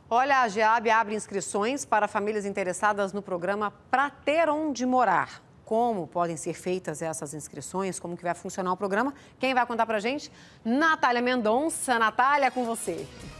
Olha, a GEAB abre inscrições para famílias interessadas no programa Pra Ter Onde Morar. Como podem ser feitas essas inscrições? Como que vai funcionar o programa? Quem vai contar pra gente? Natália Mendonça. Natália, com você.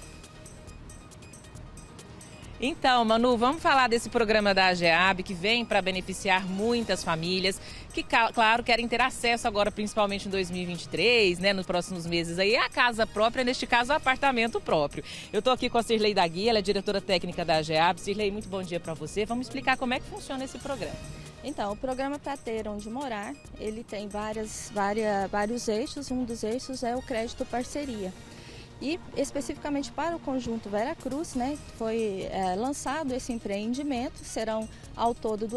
Então, Manu, vamos falar desse programa da GEAB que vem para beneficiar muitas famílias que, claro, querem ter acesso agora, principalmente em 2023, né, nos próximos meses aí, a casa própria, neste caso, o apartamento próprio. Eu estou aqui com a Cirlei da Guia, ela é diretora técnica da GEAB. Cirlei, muito bom dia para você. Vamos explicar como é que funciona esse programa. Então, o programa Pra Ter Onde Morar, ele tem vários eixos. Um dos eixos é o crédito parceria. E especificamente para o conjunto Vera Cruz, né, foi lançado esse empreendimento. Serão ao todo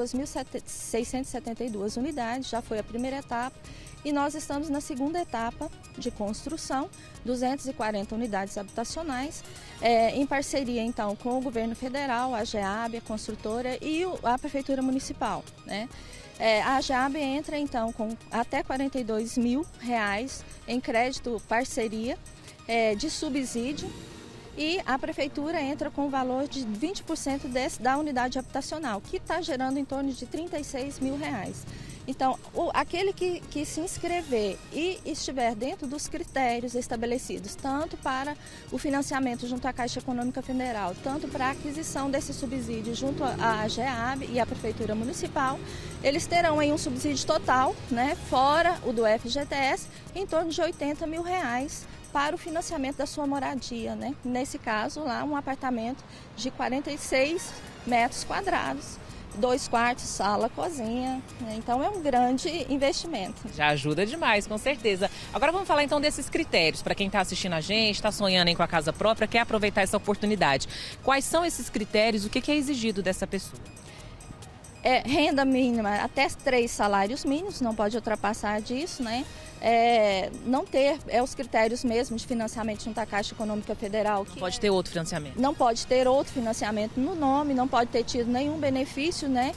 2.672 unidades, já foi a primeira etapa. E nós estamos na segunda etapa de construção, 240 unidades habitacionais, em parceria então com o governo federal, a GEAB, a construtora e a Prefeitura Municipal, né? A GEAB entra então com até R$42 mil em crédito parceria, de subsídio, e a prefeitura entra com o valor de 20% da unidade habitacional, que está gerando em torno de R$36 mil. Então, aquele que se inscrever e estiver dentro dos critérios estabelecidos, tanto para o financiamento junto à Caixa Econômica Federal, tanto para a aquisição desse subsídio junto à GEAB e à Prefeitura Municipal, eles terão aí um subsídio total, né, fora o do FGTS, em torno de R$80 mil para o financiamento da sua moradia, né? Nesse caso, lá um apartamento de 46 metros quadrados, 2 quartos, sala, cozinha, né? Então é um grande investimento. Já ajuda demais, com certeza. Agora vamos falar então desses critérios, para quem está assistindo a gente, está sonhando com a casa própria, quer aproveitar essa oportunidade. Quais são esses critérios, o que é exigido dessa pessoa? Renda mínima até 3 salários mínimos, não pode ultrapassar disso, né? Não ter os critérios mesmo de financiamento junto à Caixa Econômica Federal. Não pode ter outro financiamento. Não pode ter outro financiamento no nome, não pode ter tido nenhum benefício, né,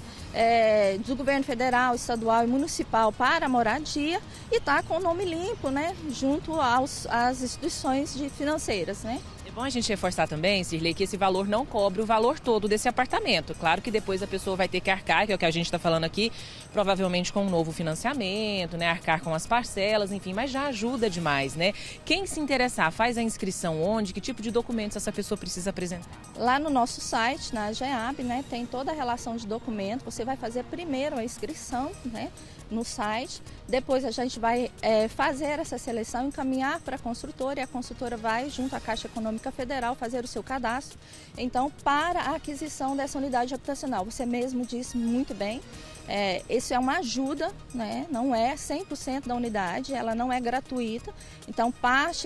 do governo federal, estadual e municipal para a moradia, e está com o nome limpo, né, junto às instituições financeiras, né? É bom a gente reforçar também, Cirlei, que esse valor não cobre o valor todo desse apartamento. Claro que depois a pessoa vai ter que arcar, que é o que a gente está falando aqui, provavelmente com um novo financiamento, né? Arcar com as parcelas, enfim, mas já ajuda demais, né? Quem se interessar, faz a inscrição onde? Que tipo de documentos essa pessoa precisa apresentar? Lá no nosso site, na GEAB, né, tem toda a relação de documentos. Você vai fazer primeiro a inscrição, né, no site, depois a gente vai fazer essa seleção, encaminhar para a construtora, e a construtora vai, junto à Caixa Econômica Federal, fazer o seu cadastro. Então, para a aquisição dessa unidade habitacional, você mesmo disse muito bem, isso é uma ajuda, né? Não é 100% da unidade, ela não é gratuita. Então, parte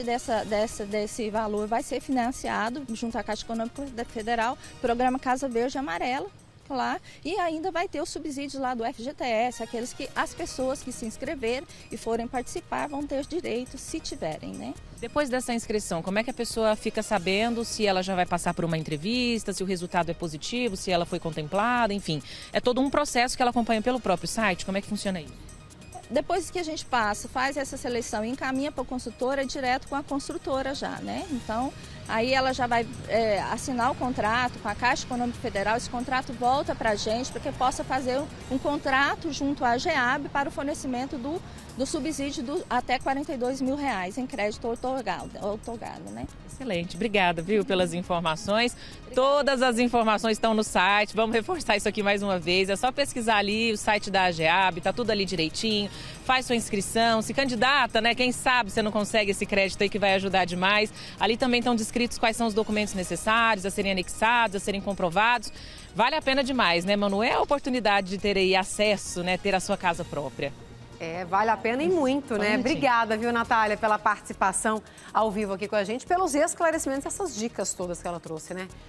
desse valor vai ser financiado junto à Caixa Econômica Federal, programa Casa Verde e Amarela. Lá, e ainda vai ter os subsídios lá do FGTS, as pessoas que se inscreverem e forem participar vão ter direito, se tiverem, né? Depois dessa inscrição, como é que a pessoa fica sabendo se ela já vai passar por uma entrevista, se o resultado é positivo, se ela foi contemplada, enfim. É todo um processo que ela acompanha pelo próprio site. Como é que funciona isso? Depois que a gente faz essa seleção e encaminha para a consultora, direto com a construtora já, né? Então, aí ela já vai assinar o contrato com a Caixa Econômica Federal. Esse contrato volta para a gente para que possa fazer um contrato junto à GEAB para o fornecimento do subsídio até R$42 mil em crédito outorgado, né? Excelente, obrigada, viu, pelas informações. Todas as informações estão no site, vamos reforçar isso aqui mais uma vez. É só pesquisar ali o site da GEAB, tá tudo ali direitinho. Faz sua inscrição, se candidata, né? Quem sabe você não consegue esse crédito aí que vai ajudar demais. Ali também estão descritos quais são os documentos necessários a serem anexados, a serem comprovados. Vale a pena demais, né, Manu? É a oportunidade de ter aí acesso, né? Ter a sua casa própria. Vale a pena e muito, né? Obrigada, viu, Natália, pela participação ao vivo aqui com a gente, pelos esclarecimentos, essas dicas todas que ela trouxe, né?